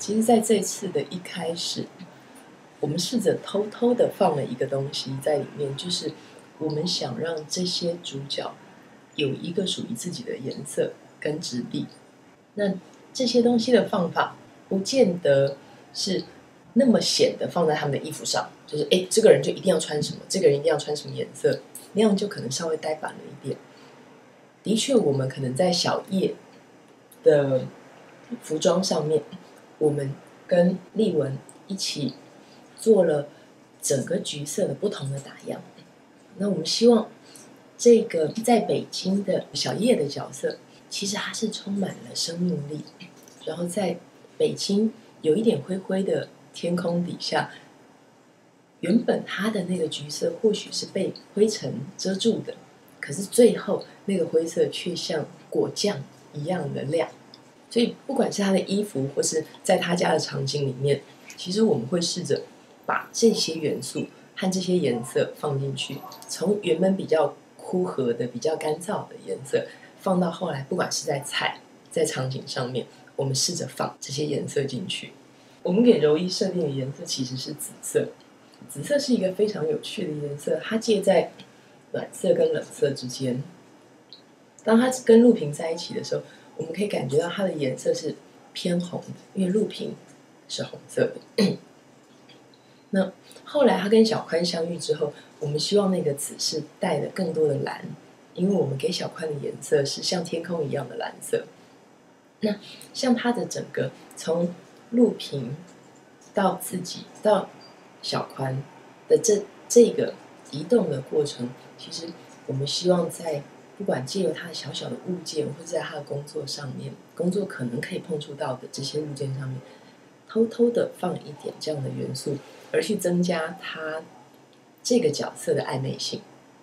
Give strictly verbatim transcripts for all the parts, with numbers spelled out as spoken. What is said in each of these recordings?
其实在这次的一开始，我们试着偷偷的放了一个东西在里面，就是我们想让这些主角有一个属于自己的颜色跟质地。那这些东西的放法不见得是那么显的放在他们的衣服上，就是哎，这个人就一定要穿什么，这个人一定要穿什么颜色，那样就可能稍微呆板了一点。的确，我们可能在小叶的服装上面，我们跟丽文一起做了整个橘色的不同的打样。那我们希望这个在北京的小叶的角色，其实它是充满了生命力，然后在北京有一点灰灰的天空底下，原本它的那个橘色或许是被灰尘遮住的，可是最后那个灰色却像果酱一样的亮。所以不管是他的衣服或是在他家的场景里面，其实我们会试着把这些元素和这些颜色放进去，从原本比较枯涸的比较干燥的颜色放到后来，不管是在菜在场景上面，我们试着放这些颜色进去。我们给柔一设定的颜色其实是紫色，紫色是一个非常有趣的颜色，它介在暖色跟冷色之间。当它跟陆平在一起的时候，我们可以感觉到它的颜色是偏红的，因为陆平是红色的。那后来他跟小宽相遇之后，我们希望那个紫是带了更多的蓝，因为我们给小宽的颜色是像天空一样的蓝色。那像他的整个从陆平到自己到小宽的这这个移动的过程，其实我们希望在不管借由他小小的物件，或者在他的工作上面，工作可能可以碰触到的这些物件上面，偷偷的放一点这样的元素，而去增加他这个角色的暧昧性。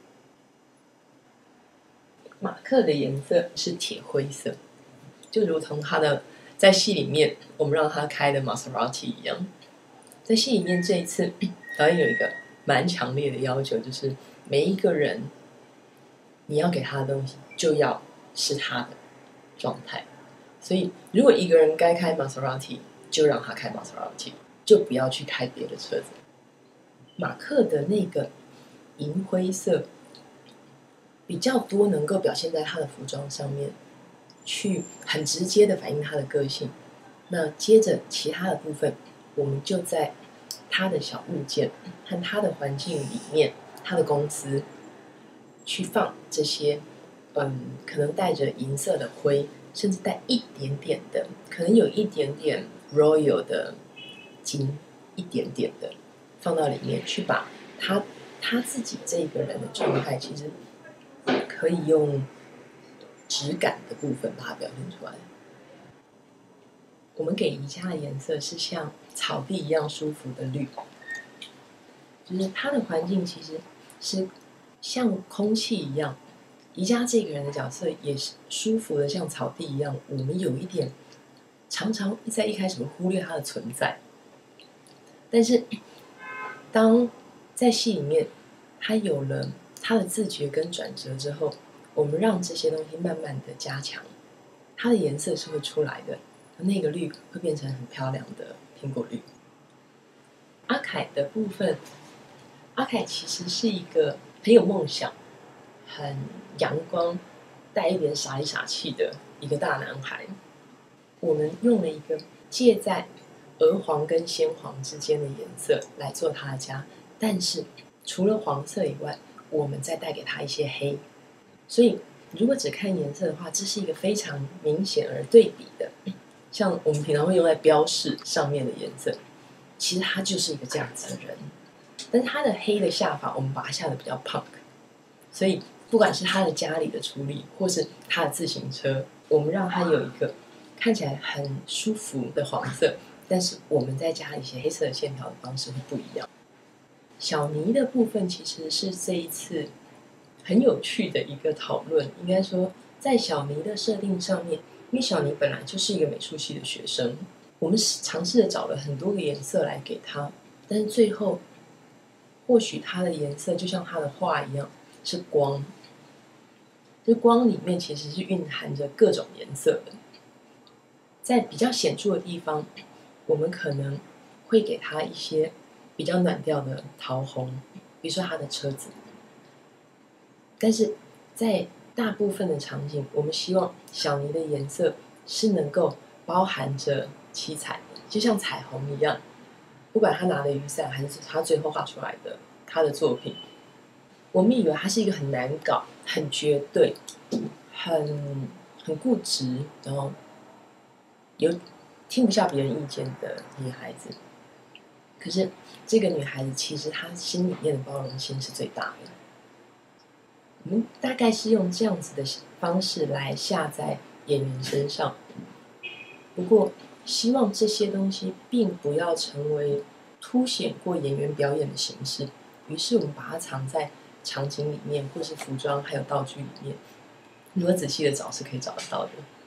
马克的颜色是铁灰色，就如同他的在戏里面我们让他开的 Maserati 一样。在戏里面这一次导演有一个蛮强烈的要求，就是每一个人你要给他的东西就要是他的状态。所以如果一个人该开 Maserati， 就让他开 Maserati， 就不要去开别的车子。马克的那个银灰色比较多能够表现在他的服装上面，去很直接的反映他的个性。那接着其他的部分，我们就在他的小物件和他的环境里面，他的公司去放这些嗯，可能带着银色的灰，甚至带一点点的，可能有一点点 royal 的金，一点点的放到里面，去把他他自己这个人的状态，其实可以用质感的部分把它表现出来。我们给宜家的颜色是像草地一样舒服的绿，就是它的环境其实是像空气一样。宜家这个人的角色也是舒服的，像草地一样。我们有一点常常在一开始会忽略他的存在，但是当在戏里面他有了他的自觉跟转折之后，我们让这些东西慢慢的加强，它的颜色是会出来的，那个绿会变成很漂亮的苹果绿。阿凯的部分，阿凯其实是一个很有梦想、很阳光、带一点傻里傻气的一个大男孩。我们用了一个介在鹅黄跟鲜黄之间的颜色来做他的家，但是除了黄色以外，我们再带给他一些黑。所以如果只看颜色的话，这是一个非常明显而对比的，像我们平常会用在标示上面的颜色，其实他就是一个这样子的人。但是他的黑的下法，我们把它下的比较 punk， 所以不管是他的家里的处理，或是他的自行车，我们让他有一个看起来很舒服的黄色，但是我们再加一些黑色的线条的方式会不一样。小尼的部分其实是这一次很有趣的一个讨论，应该说在小尼的设定上面，因为小尼本来就是一个美术系的学生，我们尝试着找了很多个颜色来给他，但是最后或许他的颜色就像他的画一样是光，这光里面其实是蕴含着各种颜色的。在比较显著的地方， 我们可能会给他一些比较暖调的桃红，比如说他的车子。但是在大部分的场景，我们希望小尼的颜色是能够包含着七彩的，就像彩虹一样。不管他拿的雨伞，还是他最后画出来的他的作品，我们以为他是一个很难搞、很绝对、很很固执，然后有听不下别人意见的女孩子。可是这个女孩子其实她心里面的包容心是最大的。我们大概是用这样子的方式来下在演员身上，不过希望这些东西并不要成为凸显过演员表演的形式，于是我们把它藏在场景里面，或是服装还有道具里面。如果仔细的找是可以找得到的。